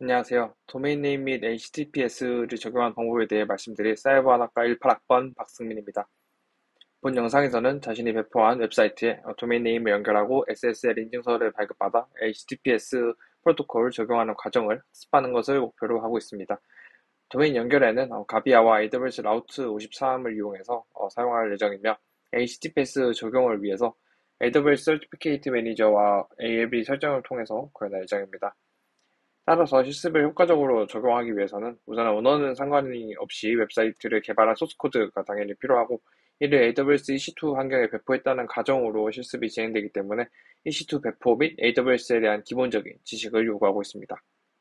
안녕하세요. 도메인 네임 및 HTTPS를 적용한 방법에 대해 말씀드릴 사이버하나과 18학번 박승민입니다. 본 영상에서는 자신이 배포한 웹사이트에 도메인 네임을 연결하고 SSL 인증서를 발급받아 HTTPS 프로토콜을 적용하는 과정을 학습하는 것을 목표로 하고 있습니다. 도메인 연결에는 가비아와 AWS 라우트 53을 이용해서 사용할 예정이며 HTTPS 적용을 위해서 AWS Certificate Manager와 ALB 설정을 통해서 구현할 예정입니다. 따라서 실습을 효과적으로 적용하기 위해서는 우선 언어는 상관이 없이 웹사이트를 개발한 소스코드가 당연히 필요하고, 이를 AWS EC2 환경에 배포했다는 가정으로 실습이 진행되기 때문에 EC2 배포 및 AWS에 대한 기본적인 지식을 요구하고 있습니다.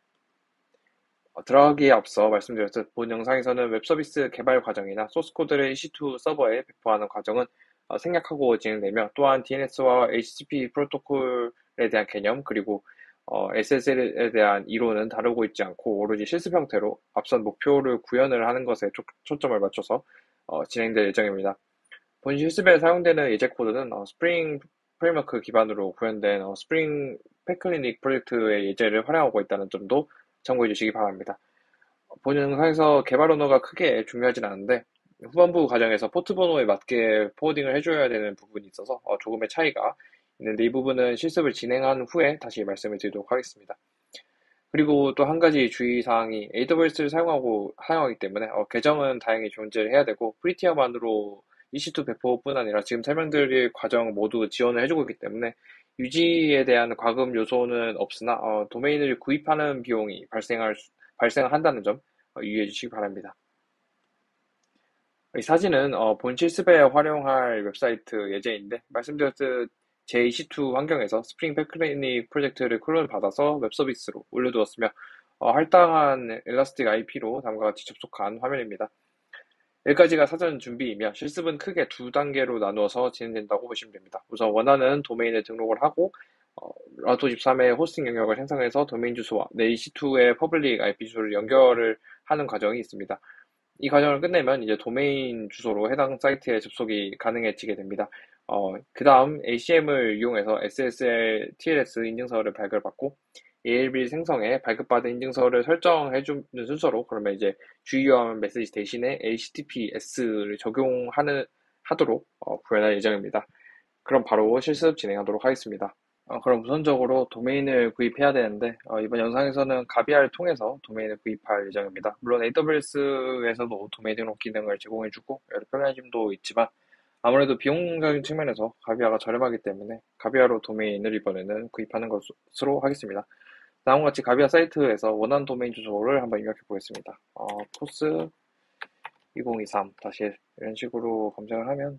들어가기에 앞서 말씀드렸듯 본 영상에서는 웹서비스 개발 과정이나 소스코드를 EC2 서버에 배포하는 과정은 생략하고 진행되며, 또한 DNS와 HTTP 프로토콜에 대한 개념, 그리고 SSL에 대한 이론은 다루고 있지 않고 오로지 실습 형태로 앞선 목표를 구현을 하는 것에 초점을 맞춰서 진행될 예정입니다. 본 실습에 사용되는 예제 코드는 스프링 프레임워크 기반으로 구현된 스프링 패클리닉 프로젝트의 예제를 활용하고 있다는 점도 참고해 주시기 바랍니다. 본 영상에서 개발 언어가 크게 중요하진 않은데, 후반부 과정에서 포트 번호에 맞게 포워딩을 해줘야 되는 부분이 있어서 조금의 차이가 있는데, 이 부분은 실습을 진행한 후에 다시 말씀을 드리도록 하겠습니다. 그리고 또 한 가지 주의사항이, AWS를 사용하기 때문에 계정은 다행히 존재해야 되고, 프리티어만으로 EC2 배포뿐 아니라 지금 설명드릴 과정 모두 지원을 해주고 있기 때문에 유지에 대한 과금 요소는 없으나 도메인을 구입하는 비용이 발생한다는 점 유의해 주시기 바랍니다. 이 사진은 본 실습에 활용할 웹사이트 예제인데, 말씀드렸듯 제22 환경에서 스프링 백클리닉 프로젝트를 클론 받아서 웹 서비스로 올려두었으며, 할당한 엘라스틱 IP로 다음과 같이 접속한 화면입니다. 여기까지가 사전 준비이며, 실습은 크게 두 단계로 나누어서 진행된다고 보시면 됩니다. 우선 원하는 도메인을 등록을 하고 라우터 13의 호스팅 영역을 생성해서 도메인 주소와 내 EC2의 퍼블릭 IP 주소를 연결을 하는 과정이 있습니다. 이 과정을 끝내면 이제 도메인 주소로 해당 사이트에 접속이 가능해지게 됩니다. 그 다음 ACM을 이용해서 SSL TLS 인증서를 발급받고 ALB 생성에 발급받은 인증서를 설정해주는 순서로, 그러면 이제 주의사항 메시지 대신에 HTTPS를 하도록 구현할 예정입니다. 그럼 바로 실습 진행하도록 하겠습니다. 그럼 우선적으로 도메인을 구입해야 되는데, 이번 영상에서는 가비아를 통해서 도메인을 구입할 예정입니다. 물론 AWS에서도 도메인 등록 기능을 제공해주고 여러 편의점도 있지만, 아무래도 비용적인 측면에서 가비아가 저렴하기 때문에 가비아로 도메인을 이번에는 구입하는 것으로 하겠습니다. 다음과 같이 가비아 사이트에서 원하는 도메인 주소를 한번 입력해 보겠습니다. 포스 2023 다시 이런 식으로 검색을 하면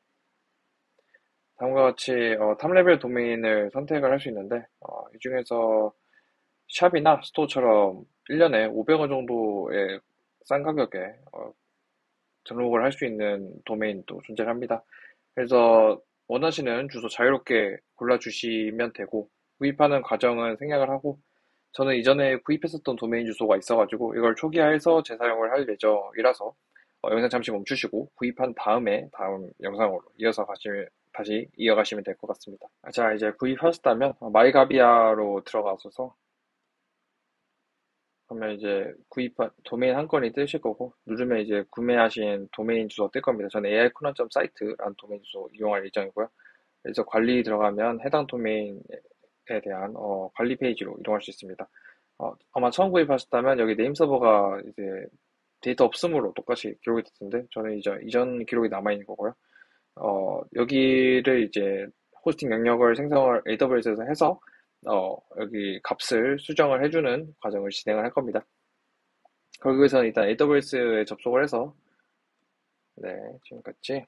다음과 같이 탑레벨 도메인을 선택을 할 수 있는데, 이 중에서 샵이나 스토어처럼 1년에 500원 정도의 싼 가격에 등록을 할 수 있는 도메인도 존재합니다. 그래서 원하시는 주소 자유롭게 골라주시면 되고, 구입하는 과정은 생략을 하고, 저는 이전에 구입했었던 도메인 주소가 있어가지고 이걸 초기화해서 재사용을 할 예정이라서 영상 잠시 멈추시고 구입한 다음에 다음 영상으로 다시 이어가시면 될 것 같습니다. 자, 이제 구입하셨다면 마이가비아로 들어가셔서, 그러면 이제 구입한 도메인 한 건이 뜨실 거고, 누르면 이제 구매하신 도메인 주소 뜰 겁니다. 저는 aiconan.site라는 도메인 주소 이용할 예정이고요. 그래서 관리 들어가면 해당 도메인에 대한 관리 페이지로 이동할 수 있습니다. 아마 처음 구입하셨다면 여기 네임 서버가 이제 데이터 없음으로 똑같이 기록이 됐는데, 저는 이제 이전 기록이 남아있는 거고요. 여기를 이제 호스팅 영역을 생성을 AWS에서 해서 여기 값을 수정을 해주는 과정을 진행을 할 겁니다. 그러기 위해서는 일단 AWS에 접속을 해서, 네, 지금같이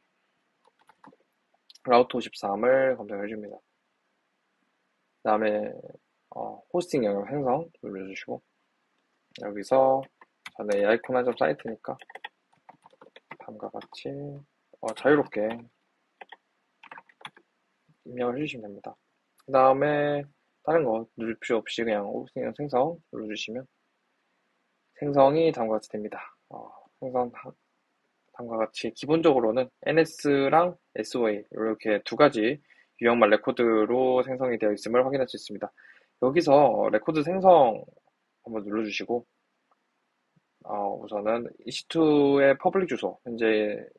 라우터 53을 검색해 줍니다. 그 다음에 호스팅 영역 생성 눌러주시고, 여기서 저는 아이콘 한점 사이트니까 다음과 같이 자유롭게 입력을 해주시면 됩니다. 그 다음에 다른 거 누를 필요 없이 그냥 호스팅 생성 눌러주시면 생성이 다음과 같이 됩니다. 생성 다음과 같이 기본적으로는 NS랑 SOA 이렇게 두 가지 유형만 레코드로 생성이 되어 있음을 확인할 수 있습니다. 여기서 레코드 생성 한번 눌러주시고, 우선은 EC2의 퍼블릭 주소, 현재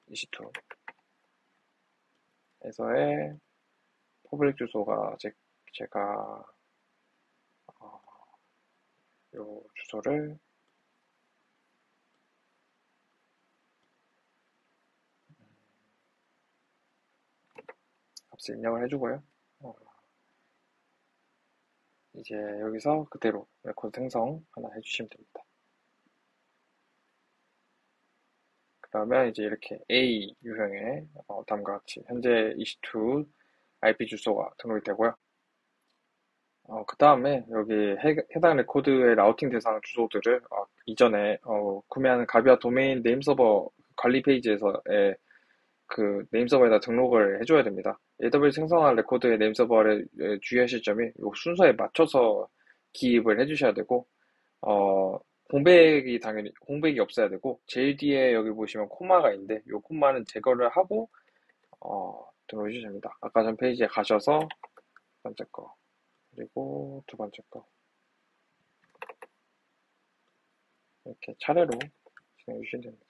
EC2에서의 퍼블릭 주소가 제가 어, 요 주소를 값을 입력을 해주고요. 이제 여기서 그대로 레코드 생성 하나 해주시면 됩니다. 그러면 이제 이렇게 A 유형의 다음과 같이 현재 EC2 IP 주소가 등록이 되고요. 그 다음에 여기 해당 레코드의 라우팅 대상 주소들을 이전에 구매하는 가비아 도메인 네임 서버 관리 페이지에서의 그 네임 서버에다 등록을 해줘야 됩니다. AWS 생성한 레코드의 네임 서버를 주의하실 점이 이 순서에 맞춰서 기입을 해주셔야 되고 공백이 없어야 되고 제일 뒤에 여기 보시면 코마가 있는데 이 코마는 제거를 하고 등록해 주셔야 됩니다. 아까 전 페이지에 가셔서 첫 번째 거 그리고 두 번째 거 이렇게 차례로 진행해 주시면 됩니다.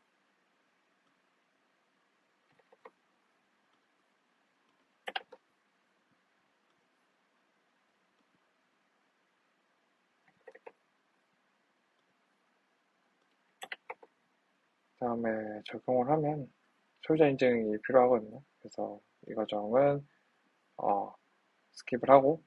다음에 적용을 하면 소유자 인증이 필요하거든요. 그래서 이 과정은 스킵을 하고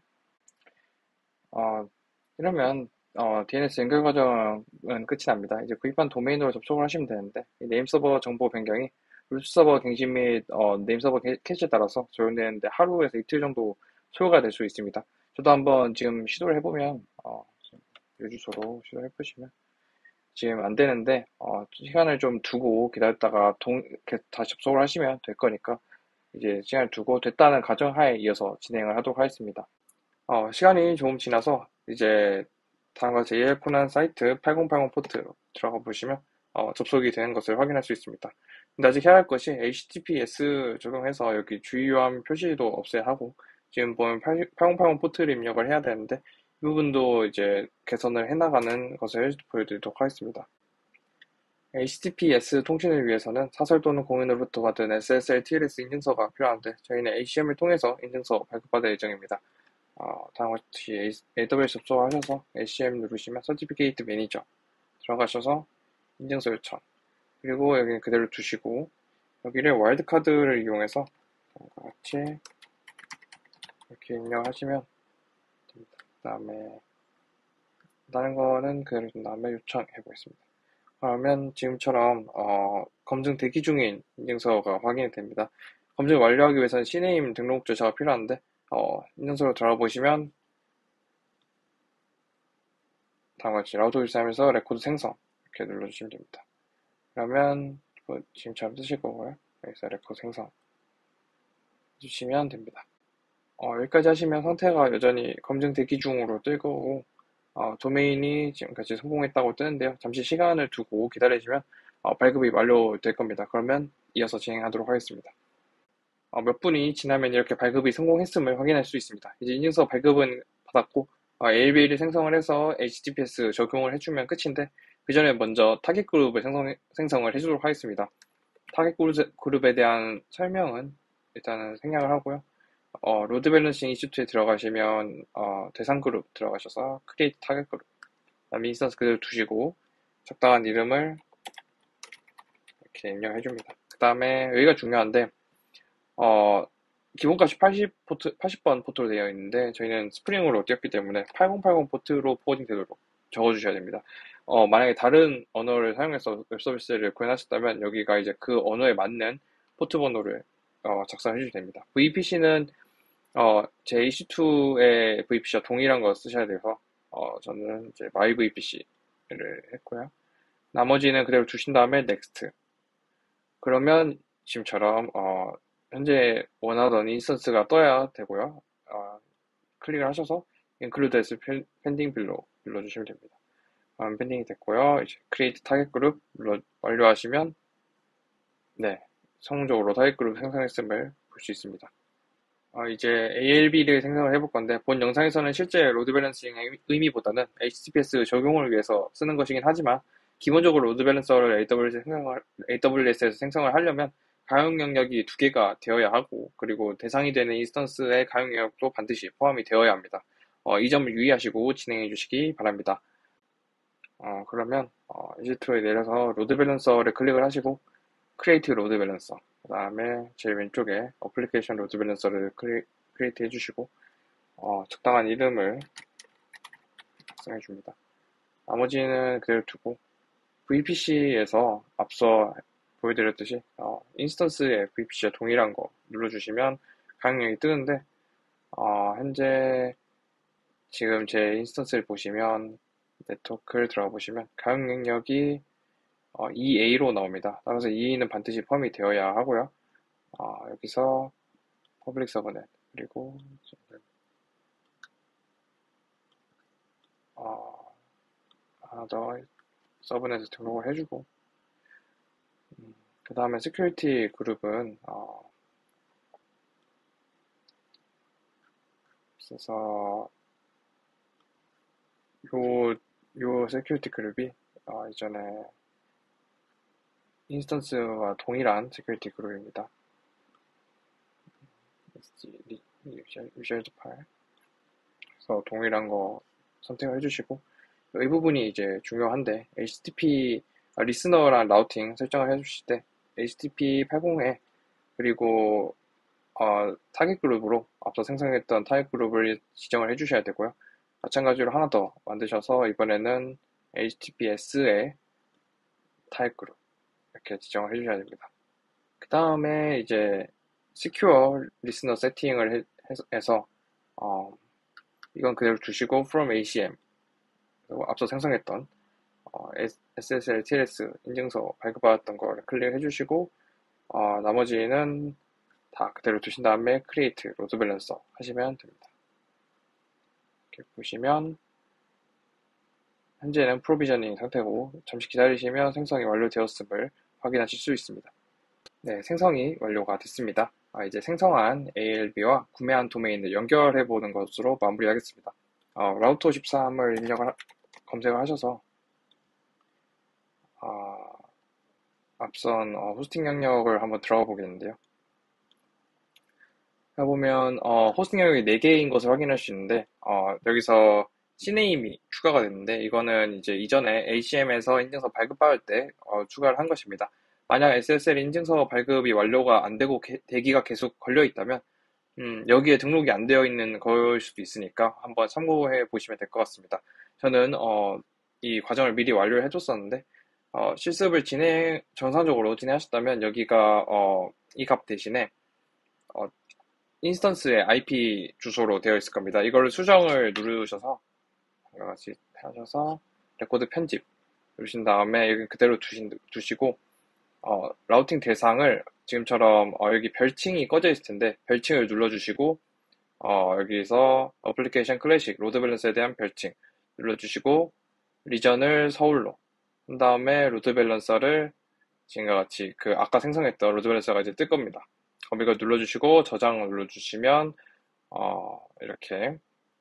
이러면 DNS 연결 과정은 끝이 납니다. 이제 구입한 도메인으로 접속을 하시면 되는데 이 네임 서버 정보 변경이 루트 서버 갱신 및 네임 서버 캐시에 따라서 적용되는데 하루에서 이틀 정도 소요가 될 수 있습니다. 저도 한번 지금 시도를 해보면 이 주소로 시도를 해보시면 지금 안 되는데 시간을 좀 두고 기다렸다가 이렇게 다시 접속을 하시면 될 거니까 이제 시간을 두고 됐다는 가정하에 이어서 진행을 하도록 하겠습니다. 시간이 조금 지나서 이제 다음과 같이 예약군한 사이트 8080 포트로 들어가 보시면 접속이 되는 것을 확인할 수 있습니다. 근데 아직 해야 할 것이 HTTPS 적용해서 여기 주의요한 표시도 없애야 하고 지금 보면 8080 포트를 입력을 해야 되는데 이 부분도 이제 개선을 해나가는 것을 보여드리도록 하겠습니다. HTTPS 통신을 위해서는 사설 또는 공인으로부터 받은 SSL TLS 인증서가 필요한데 저희는 ACM을 통해서 인증서 발급받을 예정입니다. 다음과 같이 AWS 접속하셔서 ACM 누르시면 서티피케이트 매니저 들어가셔서 인증서 요청 그리고 여기는 그대로 두시고 여기를 와일드카드를 이용해서 다음과 같이 이렇게 입력하시면 됩니다. 그 다음에 다른 거는 그대로 둔 다음에 요청해 보겠습니다. 그러면 지금처럼 검증 대기 중인 인증서가 확인이 됩니다. 검증 완료하기 위해서는 CNAME 등록 절차가 필요한데 인증서로 들어보시면 다음과 같이 라우터 일사하면서 레코드 생성 이렇게 눌러주시면 됩니다. 그러면 지금처럼 뜨실 거고요. 여기서 레코드 생성 해주시면 됩니다. 여기까지 하시면 상태가 여전히 검증 대기 중으로 뜰 거고 도메인이 지금까지 성공했다고 뜨는데요. 잠시 시간을 두고 기다리시면 발급이 완료될 겁니다. 그러면 이어서 진행하도록 하겠습니다. 몇 분이 지나면 이렇게 발급이 성공했음을 확인할 수 있습니다. 이제 인증서 발급은 받았고 ALB를 생성을 해서 HTTPS 적용을 해주면 끝인데 그 전에 먼저 타겟 그룹을 생성을 해주도록 하겠습니다. 타겟 그룹에 대한 설명은 일단은 생략을 하고요. 로드 밸런싱 이슈트에 들어가시면 대상 그룹 들어가셔서 크리에이트 타겟 그룹 그다음에 인스턴스 그대로 두시고 적당한 이름을 이렇게 입력해 줍니다. 그 다음에 여기가 중요한데 기본값이 80번 포트로 되어 있는데 저희는 스프링으로 띄었기 때문에 8080 포트로 포워딩 되도록 적어주셔야 됩니다. 만약에 다른 언어를 사용해서 웹 서비스를 구현하셨다면 여기가 이제 그 언어에 맞는 포트 번호를 작성해 주시면 됩니다. VPC는 제 EC2의 VPC와 동일한 거 쓰셔야 돼서 저는 이제 myVPC를 했고요. 나머지는 그대로 두신 다음에 next. 그러면 지금처럼 현재 원하던 인스턴스가 떠야 되고요. 클릭을 하셔서 include as pending below 눌러주시면 됩니다. 펜딩이 됐고요. 이제 create target group 완료하시면 네, 성공적으로 타겟 그룹 생성했음을 볼 수 있습니다. 이제 ALB를 생성을 해볼 건데, 본 영상에서는 실제 로드 밸런싱의 의미보다는 HTTPS 적용을 위해서 쓰는 것이긴 하지만, 기본적으로 로드 밸런서를 AWS에서 생성을 하려면 가용 영역이 두 개가 되어야 하고, 그리고 대상이 되는 인스턴스의 가용 영역도 반드시 포함이 되어야 합니다. 이 점을 유의하시고 진행해 주시기 바랍니다. 그러면 EC2에 내려서 로드 밸런서를 클릭을 하시고, 크리에이트 로드 밸런서, 그 다음에 제일 왼쪽에 어플리케이션 로드 밸런서를 크리에이트 해주시고, 적당한 이름을 작성해 줍니다. 나머지는 그대로 두고, VPC에서 앞서 보여드렸듯이 인스턴스의 VPC와 동일한 거 눌러주시면 가용량이 뜨는데, 현재 지금 제 인스턴스를 보시면 네트워크를 들어가 보시면 가용 영역이 EA로 나옵니다. 따라서 EA는 반드시 포함이 되어야 하고요. 여기서 퍼블릭 서버넷, 그리고 하나 더 서버넷에 등록을 해주고, 그 다음에 시큐리티 그룹은 그래서 요 시큐리티 그룹이 이전에 인스턴스와 동일한 시큐리티 그룹입니다. 유저드 파일. 그래서 동일한 거 선택을 해주시고, 이 부분이 이제 중요한데, HTTP 리스너랑 라우팅 설정을 해주실 때 HTTP 80에 그리고 타겟 그룹으로 앞서 생성했던 타겟 그룹을 지정을 해주셔야 되고요. 마찬가지로 하나 더 만드셔서 이번에는 HTTPS의 타겟 그룹 이렇게 지정을 해주셔야 됩니다. 그 다음에 이제 Secure Listener 세팅을 해서 이건 그대로 두시고 from ACM, 그리고 앞서 생성했던 SSL, TLS 인증서 발급받았던 거를 클릭해 주시고, 나머지는 다 그대로 두신 다음에 Create Load Balancer 하시면 됩니다. 이렇게 보시면 현재는 프로비저닝 상태고, 잠시 기다리시면 생성이 완료되었음을 확인하실 수 있습니다. 네, 생성이 완료가 됐습니다. 이제 생성한 ALB와 구매한 도메인을 연결해 보는 것으로 마무리하겠습니다. 라우터 13을 검색을 하셔서 앞선 호스팅 영역을 한번 들어가 보겠는데요. 해보면 호스팅 영역이 4개인 것을 확인할 수 있는데, 여기서 CNAME이 추가가 됐는데, 이거는 이제 이전에 ACM에서 인증서 발급받을 때 추가를 한 것입니다. 만약 SSL 인증서 발급이 완료가 안 되고 대기가 계속 걸려 있다면 여기에 등록이 안 되어 있는 걸 수도 있으니까 한번 참고해 보시면 될 것 같습니다. 저는 이 과정을 미리 완료를 해줬었는데, 실습을 정상적으로 진행하셨다면 여기가 이 값 대신에 인스턴스의 IP 주소로 되어 있을 겁니다. 이걸 수정을 누르셔서 같이 하셔서 레코드 편집 누르신 다음에 여기 그대로 두시고, 라우팅 대상을 지금처럼 여기 별칭이 꺼져 있을 텐데 별칭을 눌러주시고, 여기서 어플리케이션 클래식 로드 밸런스에 대한 별칭 눌러주시고, 리전을 서울로 한 다음에 로드 밸런서를 지금과 같이 아까 생성했던 로드 밸런서가 이제 뜰 겁니다. 그럼 이걸 눌러주시고 저장을 눌러주시면 이렇게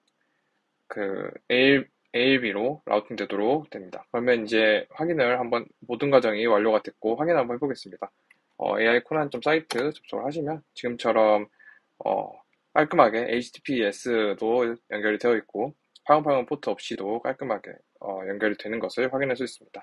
ALB로 라우팅 되도록 됩니다. 그러면 이제 확인을 한번, 모든 과정이 완료가 됐고 확인 한번 해보겠습니다. AI 코난 사이트 접속을 하시면 지금처럼 깔끔하게 HTTPS도 연결이 되어 있고 파용파용 포트 없이도 깔끔하게 연결이 되는 것을 확인할 수 있습니다.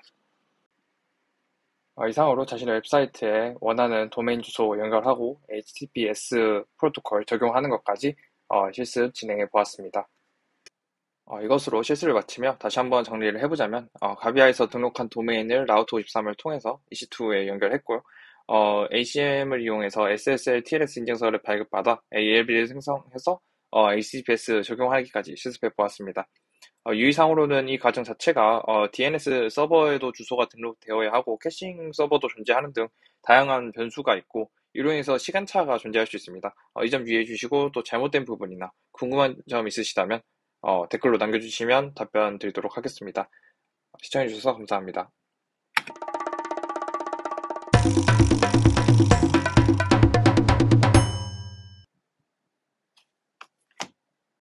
이상으로 자신의 웹사이트에 원하는 도메인 주소 연결하고 HTTPS 프로토콜 적용하는 것까지 실습 진행해 보았습니다. 이것으로 실습을 마치며 다시 한번 정리를 해보자면, 가비아에서 등록한 도메인을 라우터 53을 통해서 EC2에 연결했고요. ACM을 이용해서 SSL, TLS 인증서를 발급받아 ALB를 생성해서 HTTPS 적용하기까지 실습해 보았습니다. 유의사항으로는 이 과정 자체가 DNS 서버에도 주소가 등록되어야 하고 캐싱 서버도 존재하는 등 다양한 변수가 있고, 이로 인해서 시간차가 존재할 수 있습니다. 이 점 유의해 주시고, 또 잘못된 부분이나 궁금한 점 있으시다면 댓글로 남겨주시면 답변 드리도록 하겠습니다. 시청해 주셔서 감사합니다.